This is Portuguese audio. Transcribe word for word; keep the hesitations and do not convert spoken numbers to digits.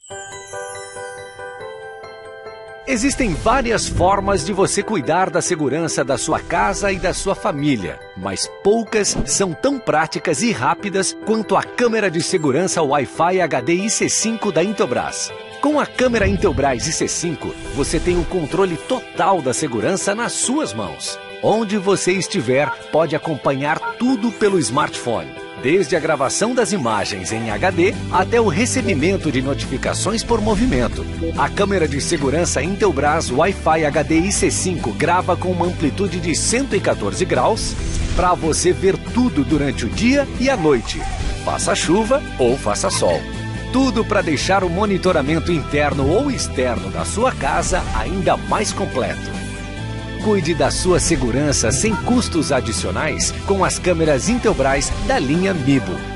Existem várias formas de você cuidar da segurança da sua casa e da sua família, mas poucas são tão práticas e rápidas quanto a câmera de segurança Wi-Fi H D I C cinco da Intelbras. Com a câmera Intelbras I C cinco, você tem o controle total da segurança nas suas mãos. Onde você estiver, pode acompanhar tudo pelo smartphone. Desde a gravação das imagens em H D até o recebimento de notificações por movimento. A câmera de segurança Intelbras Wi-Fi H D I C cinco grava com uma amplitude de cento e quatorze graus para você ver tudo durante o dia e a noite, faça chuva ou faça sol. Tudo para deixar o monitoramento interno ou externo da sua casa ainda mais completo. Cuide da sua segurança sem custos adicionais com as câmeras Intelbras da linha Mibo.